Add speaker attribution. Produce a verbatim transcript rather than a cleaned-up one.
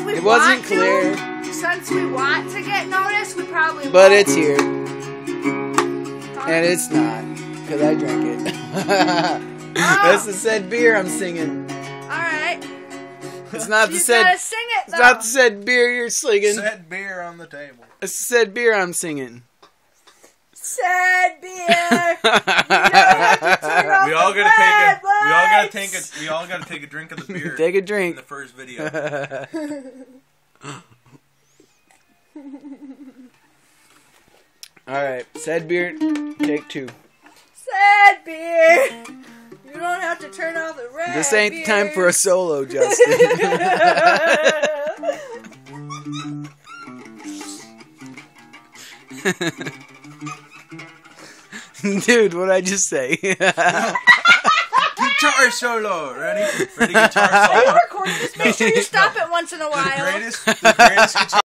Speaker 1: we
Speaker 2: It
Speaker 1: want
Speaker 2: wasn't clear.
Speaker 1: to, since we want to get noticed, we probably
Speaker 2: But
Speaker 1: won't.
Speaker 2: it's here. And it's not. Because I drank it.
Speaker 1: Oh.
Speaker 2: That's the said beer I'm singing.
Speaker 1: Alright.
Speaker 2: It's not the
Speaker 1: You
Speaker 2: said...
Speaker 1: gotta sing it,
Speaker 2: It's
Speaker 1: though.
Speaker 2: not the said beer you're slinging.
Speaker 3: Set beer on the table.
Speaker 2: It's the said beer I'm singing.
Speaker 1: Sad beer. You don't have to turn off
Speaker 3: We all
Speaker 1: the
Speaker 3: gotta take a.
Speaker 1: red
Speaker 3: We all gotta
Speaker 1: lights.
Speaker 3: take a. We all gotta take a drink of the beer.
Speaker 2: Take a
Speaker 3: In
Speaker 2: drink.
Speaker 3: the first video.
Speaker 2: Alright, said beer, take two.
Speaker 1: Sad beer. You don't have to turn off the red
Speaker 2: This ain't the time for a
Speaker 1: beers.
Speaker 2: solo, Justin. Dude, what'd I just say?
Speaker 3: Guitar solo. Ready? Ready? Guitar
Speaker 1: Are you
Speaker 3: solo.
Speaker 1: recording this? Make sure you stop it once in a
Speaker 3: The
Speaker 1: while.
Speaker 3: greatest. The greatest guitar.